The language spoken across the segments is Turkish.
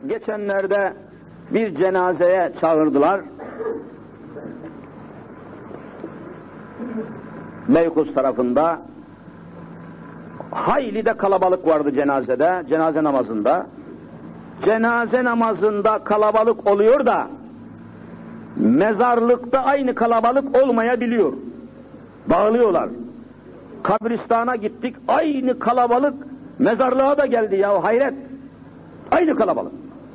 Geçenlerde bir cenazeye çağırdılar. Beykoz tarafında. Hayli de kalabalık vardı cenazede, cenaze namazında. Cenaze namazında kalabalık oluyor da mezarlıkta aynı kalabalık olmayabiliyor. Dağılıyorlar. Kabristana gittik, aynı kalabalık mezarlığa da geldi ya, hayret. Aynı kalabalık.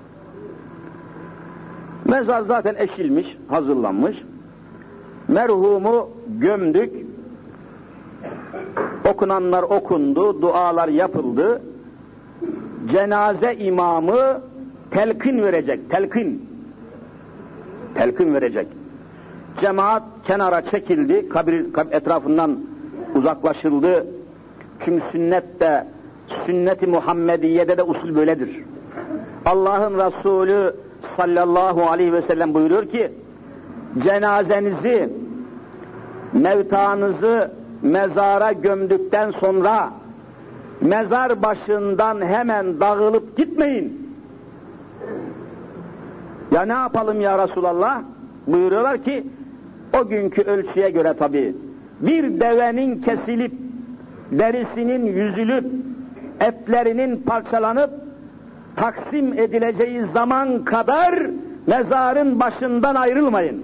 Mezar zaten eşilmiş, hazırlanmış. Merhumu gömdük. Okunanlar okundu, dualar yapıldı. Cenaze imamı telkin verecek, telkin. Telkin verecek. Cemaat kenara çekildi, kabir etrafından uzaklaşıldı. Çünkü sünnette, sünnet-i Muhammediye'de de usul böyledir. Allah'ın Resulü sallallahu aleyhi ve sellem buyuruyor ki, cenazenizi, mevtanızı mezara gömdükten sonra mezar başından hemen dağılıp gitmeyin. Ya ne yapalım ya Resulallah? Buyuruyorlar ki, o günkü ölçüye göre tabii, bir devenin kesilip, derisinin yüzülüp, etlerinin parçalanıp, taksim edileceği zaman kadar mezarın başından ayrılmayın.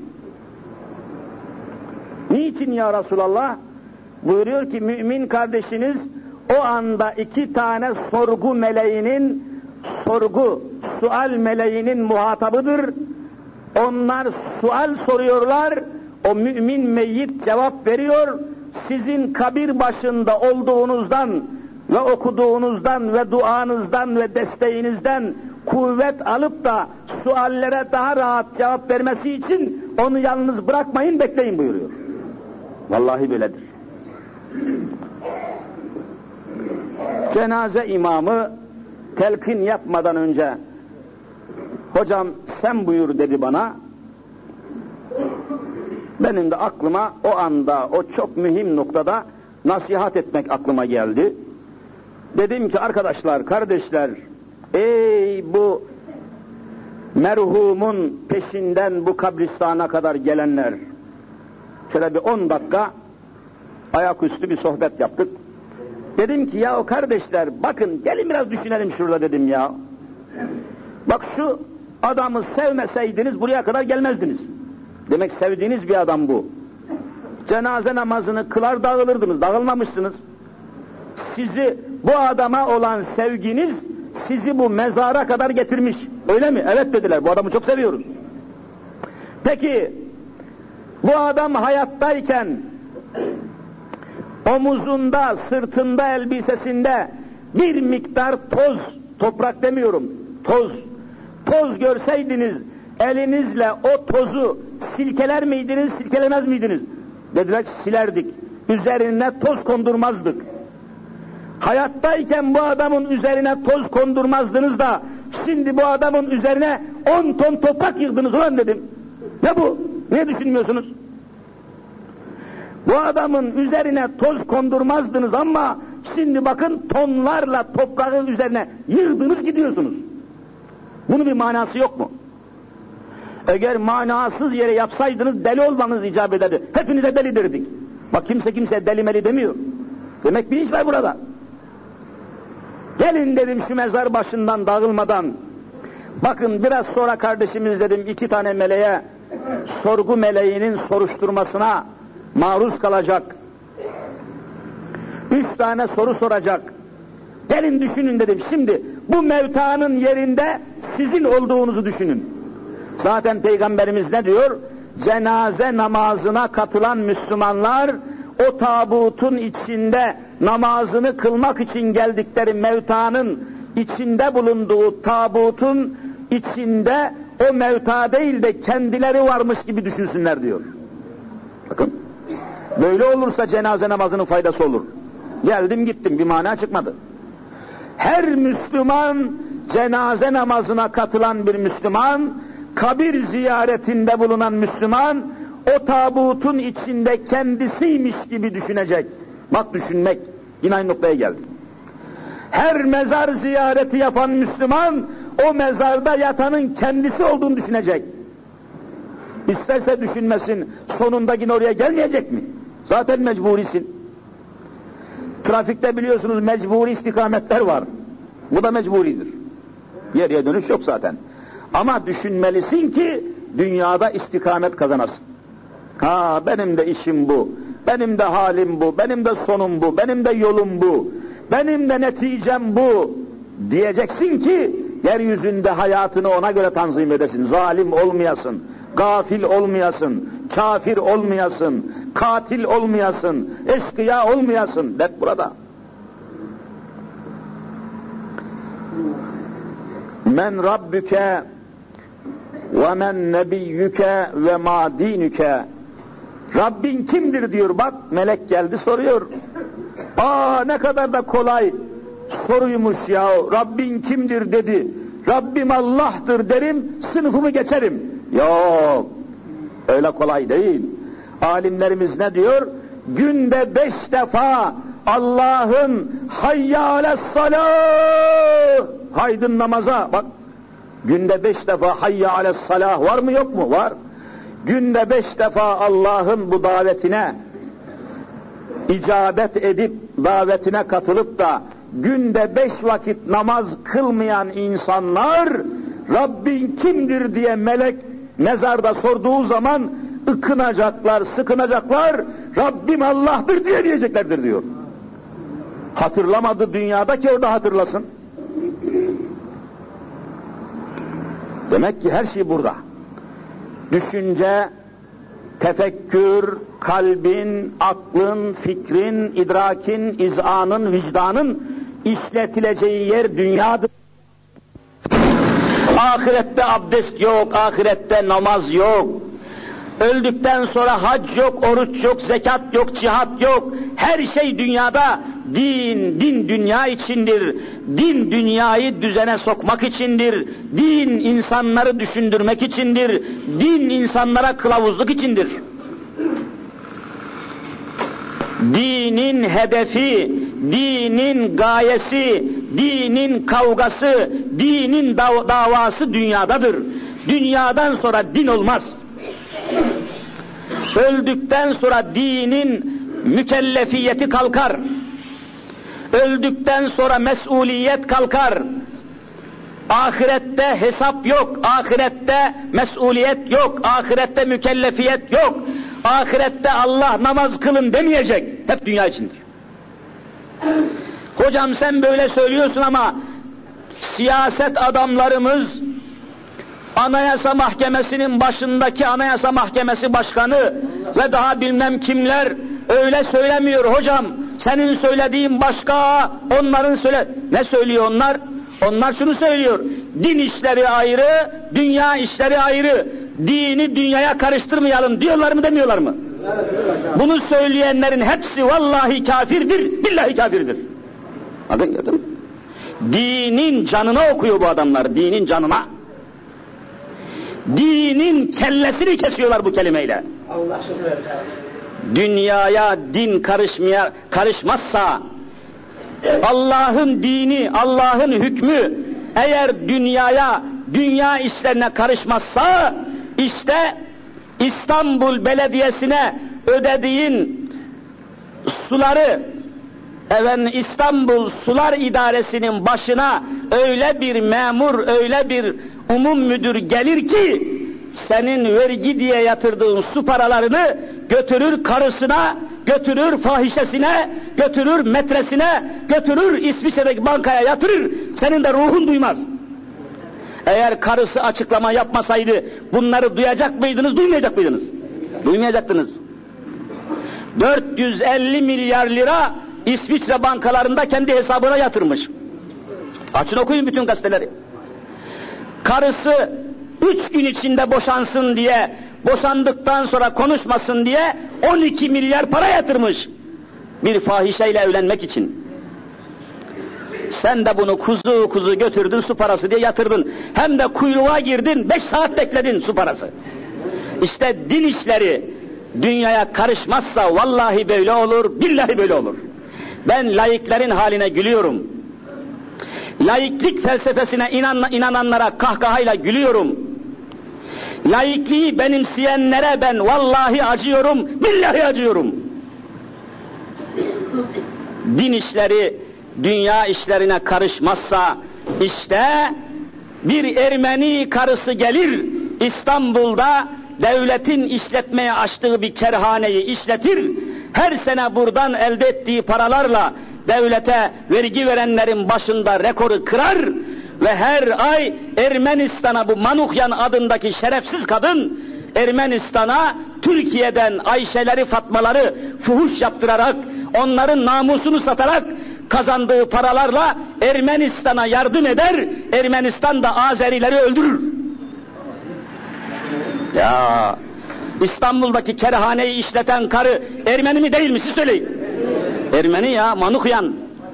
Niçin ya Resulallah? Buyuruyor ki, mümin kardeşiniz o anda iki tane sorgu meleğinin, sual meleğinin muhatabıdır. Onlar sual soruyorlar, o mümin meyyit cevap veriyor. Sizin kabir başında olduğunuzdan ve okuduğunuzdan ve duanızdan ve desteğinizden kuvvet alıp da suallere daha rahat cevap vermesi için onu yalnız bırakmayın, bekleyin buyuruyor. Vallahi böyledir. Cenaze imamı telkin yapmadan önce, hocam sen buyur dedi bana. Benim de aklıma o anda, o çok mühim noktada nasihat etmek aklıma geldi. Dedim ki arkadaşlar, kardeşler, ey bu merhumun peşinden bu kabristana kadar gelenler, şöyle bir 10 dakika ayaküstü bir sohbet yaptık. Dedim ki ya kardeşler, bakın gelin biraz düşünelim şurada dedim ya. Bak şu adamı sevmeseydiniz buraya kadar gelmezdiniz. Demek sevdiğiniz bir adam bu. Cenaze namazını kılar dağılırdınız, dağılmamışsınız. Sizi, bu adama olan sevginiz sizi bu mezara kadar getirmiş. Öyle mi? Evet dediler, bu adamı çok seviyoruz. Peki bu adam hayattayken omuzunda, sırtında, elbisesinde bir miktar toz, toprak demiyorum, toz görseydiniz elinizle o tozu silkeler miydiniz, silkelemez miydiniz? Dediler ki silerdik. Üzerine toz kondurmazdık. Hayattayken bu adamın üzerine toz kondurmazdınız da şimdi bu adamın üzerine 10 ton toprak yığdınız ulan dedim. Ne bu? Niye düşünmüyorsunuz? Bu adamın üzerine toz kondurmazdınız ama şimdi bakın tonlarla toprağın üzerine yığdınız gidiyorsunuz. Bunun bir manası yok mu? Eğer manasız yere yapsaydınız deli olmanız icap ederdi. Hepinize deli derdik. Bak kimse deli meli demiyor. Demek bir iş var burada. Gelin dedim şu mezar başından dağılmadan. Bakın biraz sonra kardeşimiz dedim 2 tane meleğe, sorgu meleğinin soruşturmasına maruz kalacak. 3 tane soru soracak. Gelin düşünün dedim. Şimdi bu mevtanın yerinde sizin olduğunuzu düşünün. Zaten Peygamberimiz ne diyor? Cenaze namazına katılan Müslümanlar o tabutun içinde namazını kılmak için geldikleri mevtanın içinde bulunduğu tabutun içinde o mevta değil de kendileri varmış gibi düşünsünler diyor. Bakın. Böyle olursa cenaze namazının faydası olur. Geldim gittim, bir mana çıkmadı. Her Müslüman, cenaze namazına katılan bir Müslüman, kabir ziyaretinde bulunan Müslüman, o tabutun içinde kendisiymiş gibi düşünecek. Bak düşünmek, yine aynı noktaya geldi. Her mezar ziyareti yapan Müslüman, o mezarda yatanın kendisi olduğunu düşünecek. İsterse düşünmesin, sonunda yine oraya gelmeyecek mi? Zaten mecburisin. Trafikte biliyorsunuz mecburi istikametler var. Bu da mecburidir. Geriye dönüş yok zaten. Ama düşünmelisin ki dünyada istikamet kazanasın. Ha, benim de işim bu, benim de halim bu, benim de sonum bu, benim de yolum bu, benim de neticem bu diyeceksin ki yeryüzünde hayatını ona göre tanzim edesin. Zalim olmayasın, gafil olmayasın, kafir olmayasın, katil olmayasın, eşkıya olmayasın. Dert burada. Men Rabbüke ve men nebiyyüke ve ma dinüke. Rabbin kimdir diyor, bak melek geldi soruyor. Ne kadar da kolay soruymuş ya. Rabbin kimdir dedi. Rabbim Allah'tır derim, sınıfımı geçerim. Yok, öyle kolay değil. Alimlerimiz ne diyor? Günde 5 defa Allah'ın hayya alessalah, haydın namaza, bak günde 5 defa hayya alessalah var mı yok mu? Var. Günde 5 defa Allah'ın bu davetine icabet edip davetine katılıp da günde 5 vakit namaz kılmayan insanlar Rabbin kimdir diye melek mezarda sorduğu zaman ıkınacaklar, sıkınacaklar, Rabbim Allah'tır diye diyeceklerdir diyor. Hatırlamadı dünyada ki orada hatırlasın. Demek ki her şey burada. Düşünce, tefekkür, kalbin, aklın, fikrin, idrakin, izanın, vicdanın işletileceği yer dünyadır. Ahirette abdest yok, ahirette namaz yok. Öldükten sonra hac yok, oruç yok, zekat yok, cihat yok. Her şey dünyada. Din dünya içindir. Din dünyayı düzene sokmak içindir. Din insanları düşündürmek içindir. Din insanlara kılavuzluk içindir. Dinin hedefi, dinin gayesi, dinin kavgası, dinin davası dünyadadır. Dünyadan sonra din olmaz. Öldükten sonra dinin mükellefiyeti kalkar. Öldükten sonra mesuliyet kalkar. Ahirette hesap yok, ahirette mesuliyet yok, ahirette mükellefiyet yok. Ahirette Allah namaz kılın demeyecek. Hep dünya içindir. Hocam sen böyle söylüyorsun ama siyaset adamlarımız, Anayasa Mahkemesi'nin başındaki Anayasa Mahkemesi Başkanı ve daha bilmem kimler öyle söylemiyor hocam. Senin söylediğin başka, onların ne söylüyor onlar? Onlar şunu söylüyor. Din işleri ayrı, dünya işleri ayrı. Dini dünyaya karıştırmayalım diyorlar mı demiyorlar mı? Bunu söyleyenlerin hepsi vallahi kafirdir, billahi kafirdir. Adın gördün mü? Dinin canına okuyor bu adamlar, dinin canına. Dinin kellesini kesiyorlar bu kelimeyle. Allah şükür. Dünyaya din karışmazsa, Allah'ın dini, Allah'ın hükmü eğer dünya işlerine karışmazsa, işte İstanbul Belediyesi'ne ödediğin suları, İstanbul Sular İdaresi'nin başına öyle bir memur, öyle bir umum müdür gelir ki, senin vergi diye yatırdığın su paralarını götürür karısına, götürür fahişesine, götürür metresine, götürür İsviçre'deki bankaya yatırır, senin de ruhun duymaz. Eğer karısı açıklama yapmasaydı bunları duyacak mıydınız, duymayacak mıydınız? Duymayacaktınız. 450 milyar lira İsviçre bankalarında kendi hesabına yatırmış. Açın okuyun bütün gazeteleri. Karısı 3 gün içinde boşansın diye, boşandıktan sonra konuşmasın diye 12 milyar para yatırmış. Bir fahişeyle evlenmek için. Sen de bunu kuzu kuzu götürdün, su parası diye yatırdın. Hem de kuyruğa girdin, 5 saat bekledin su parası. İşte din işleri dünyaya karışmazsa vallahi böyle olur, billahi böyle olur. Ben laiklerin haline gülüyorum. Laiklik felsefesine inananlara kahkahayla gülüyorum. Laikliği benimseyenlere ben vallahi acıyorum, billahi acıyorum. Din işleri dünya işlerine karışmazsa işte bir Ermeni karısı gelir İstanbul'da devletin işletmeye açtığı bir kerhaneyi işletir. Her sene buradan elde ettiği paralarla devlete vergi verenlerin başında rekoru kırar ve her ay Ermenistan'a bu Manukyan adındaki şerefsiz kadın Ermenistan'a Türkiye'den Ayşeleri Fatmaları fuhuş yaptırarak onların namusunu satarak kazandığı paralarla Ermenistan'a yardım eder, Ermenistan da Azerileri öldürür. Ya İstanbul'daki kerhaneyi işleten karı Ermeni mi değil mi siz söyleyin. Ermeni ya, Manukyan.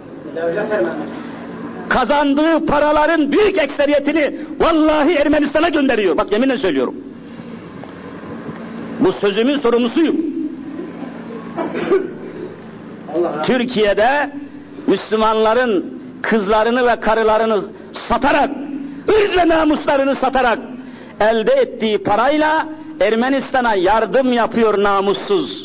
Kazandığı paraların büyük ekseriyetini vallahi Ermenistan'a gönderiyor. Bak yeminle söylüyorum. Bu sözümün sorumlusuyum. Türkiye'de Müslümanların kızlarını ve karılarını satarak, ırz ve namuslarını satarak elde ettiği parayla Ermenistan'a yardım yapıyor namussuz.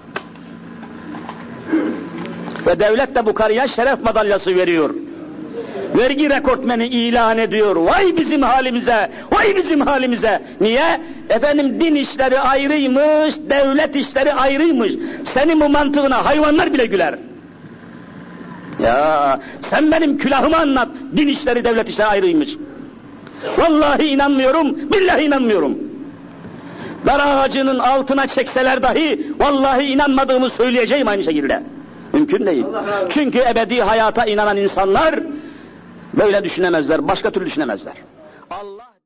Ve devlet de bu karıya şeref madalyası veriyor. Vergi rekortmeni ilan ediyor. Vay bizim halimize, vay bizim halimize. Niye? Efendim din işleri ayrıymış, devlet işleri ayrıymış. Senin bu mantığına hayvanlar bile güler. Ya sen benim külahımı anlat, din işleri devlet işleri ayrıymış. Vallahi inanmıyorum, billahi inanmıyorum. Dar ağacının altına çekseler dahi vallahi inanmadığımı söyleyeceğim aynı şekilde. Mümkün değil. Çünkü ebedi hayata inanan insanlar böyle düşünemezler, başka türlü düşünemezler. Allah